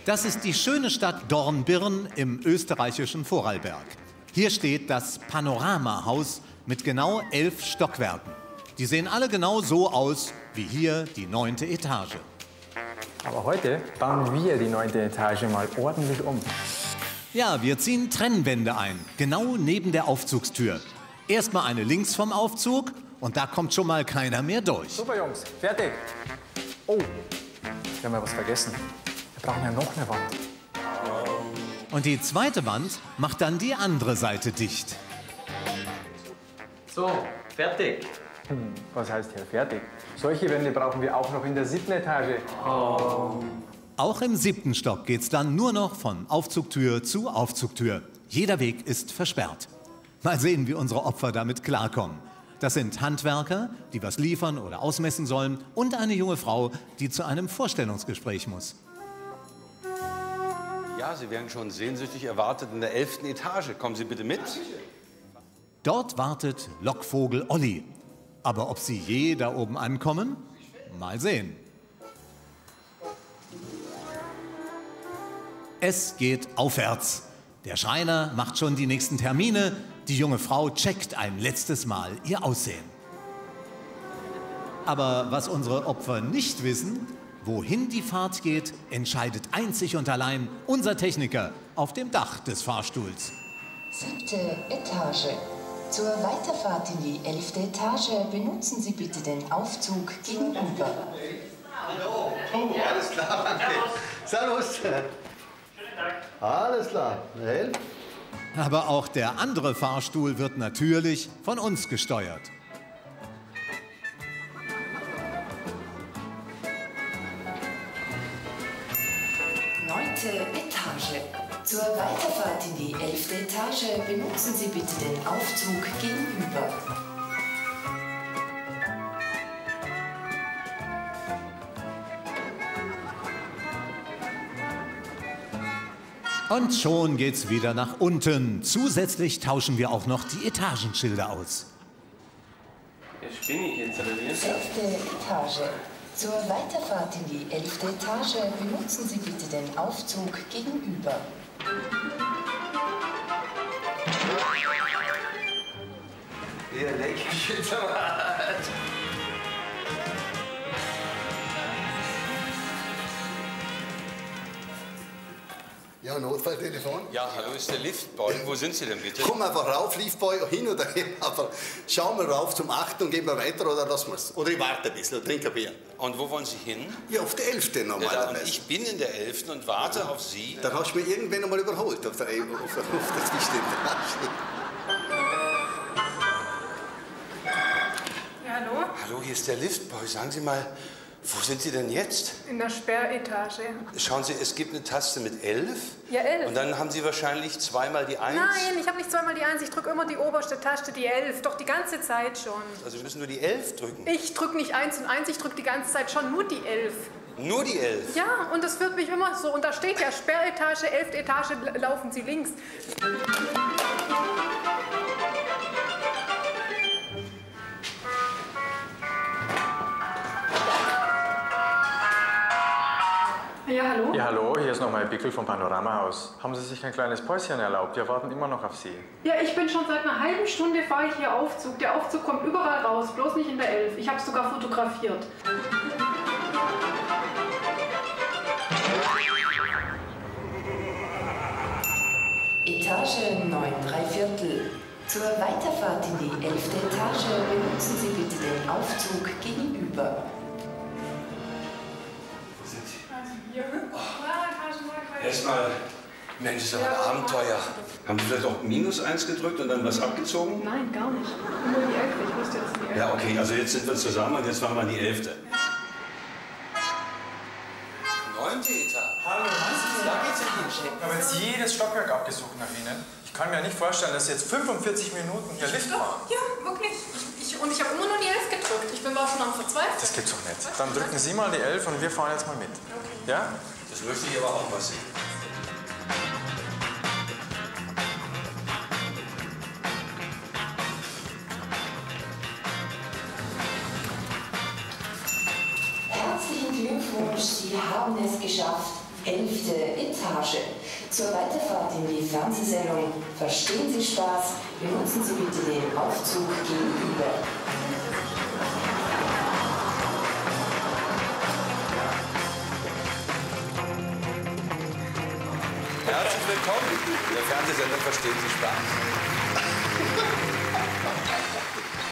Das ist die schöne Stadt Dornbirn im österreichischen Vorarlberg. Hier steht das Panoramahaus mit genau 11 Stockwerken. Die sehen alle genau so aus wie hier die 9. Etage. Aber heute bauen wir die 9. Etage mal ordentlich um. Ja, wir ziehen Trennwände ein, genau neben der Aufzugstür. Erstmal eine links vom Aufzug und da kommt schon mal keiner mehr durch. Super, Jungs, fertig. Oh, wir haben ja was vergessen. Wir brauchen ja noch eine Wand. Und die zweite Wand macht dann die andere Seite dicht. So, fertig. Was heißt hier fertig? Solche Wände brauchen wir auch noch in der 7. Etage. Oh. Auch im 7. Stock geht's dann nur noch von Aufzugtür zu Aufzugtür. Jeder Weg ist versperrt. Mal sehen, wie unsere Opfer damit klarkommen. Das sind Handwerker, die was liefern oder ausmessen sollen, und eine junge Frau, die zu einem Vorstellungsgespräch muss. Ja, Sie werden schon sehnsüchtig erwartet in der 11. Etage. Kommen Sie bitte mit. Dort wartet Lockvogel Olli. Aber ob sie je da oben ankommen? Mal sehen. Es geht aufwärts. Der Schreiner macht schon die nächsten Termine. Die junge Frau checkt ein letztes Mal ihr Aussehen. Aber was unsere Opfer nicht wissen: Wohin die Fahrt geht, entscheidet einzig und allein unser Techniker auf dem Dach des Fahrstuhls. 7. Etage. Zur Weiterfahrt in die 11. Etage benutzen Sie bitte den Aufzug gegenüber. Hallo. Oh, alles klar, danke. Servus. Schönen Tag. Alles klar. Hell. Aber auch der andere Fahrstuhl wird natürlich von uns gesteuert. Etage. Zur Weiterfahrt in die 11. Etage benutzen Sie bitte den Aufzug gegenüber. Und schon geht's wieder nach unten. Zusätzlich tauschen wir auch noch die Etagenschilder aus. Jetzt bin ich jetzt, oder wie? 11. Etage. Zur Weiterfahrt in die 11. Etage benutzen Sie bitte den Aufzug gegenüber. Ihr Leckerchen. Ja, Notfalltelefon. Ja, hallo, ist der Liftboy. Wo sind Sie denn bitte? Komm einfach rauf, Liftboy, hin oder her. Aber schauen wir rauf zum 8. und gehen wir weiter oder lassen wir es. Oder ich warte ein bisschen und trinke ein Bier. Und wo wollen Sie hin? Ja, auf die 11. normalerweise. Ich bin in der 11. und warte auf Sie. Dann hast du mich irgendwann einmal überholt auf der Etage. Ja, hallo? Hallo, hier ist der Liftboy. Sagen Sie mal, wo sind Sie denn jetzt? In der Sperretage. Schauen Sie, es gibt eine Taste mit 11. Ja, 11. Und dann haben Sie wahrscheinlich zweimal die 1. Nein, ich habe nicht zweimal die 1. Ich drücke immer die oberste Taste, die 11. Doch die ganze Zeit schon. Also Sie müssen nur die 11 drücken. Ich drücke nicht 1 und 1, ich drücke die ganze Zeit schon nur die 11. Nur die 11? Ja, und das führt mich immer so. Und da steht ja Sperretage, 11. Etage, laufen Sie links. Ja, hallo? Ja, hallo, hier ist nochmal Bickel vom Panoramahaus. Haben Sie sich ein kleines Päuschen erlaubt? Wir warten immer noch auf Sie. Ja, ich bin schon seit einer halben Stunde fahre ich hier Aufzug. Der Aufzug kommt überall raus, bloß nicht in der 11. Ich habe es sogar fotografiert. Etage 9, 3/4. Zur Weiterfahrt in die 11. Etage benutzen Sie bitte den Aufzug gegenüber. Erstmal, Mensch, ist aber ein Abenteuer. Haben Sie vielleicht auch -1 gedrückt und dann was abgezogen? Nein, gar nicht. Nur die 11. Ich wusste jetzt die 11. Ja, okay, also jetzt sind wir zusammen und jetzt machen wir die 11. 9. Etage. Hallo, da geht's ja nicht. Ich habe jetzt jedes Stockwerk abgesucht nach Ihnen. Ich kann mir nicht vorstellen, dass Sie jetzt 45 Minuten hier Lift fahren. Ja, wirklich. Und ich habe immer nur die 11 gedrückt. Ich bin auch schon am Verzweifeln. Das gibt's doch nicht. Dann drücken Sie mal die 11 und wir fahren jetzt mal mit. Okay. Ja? Das möchte ich aber auch mal sehen. Herzlichen Glückwunsch, Sie haben es geschafft. 11. Etage. Zur Weiterfahrt in die Fernsehsendung Verstehen Sie Spaß, benutzen Sie bitte den Aufzug gegenüber. Herzlich willkommen in der Fernsehsendung Verstehen Sie Spaß.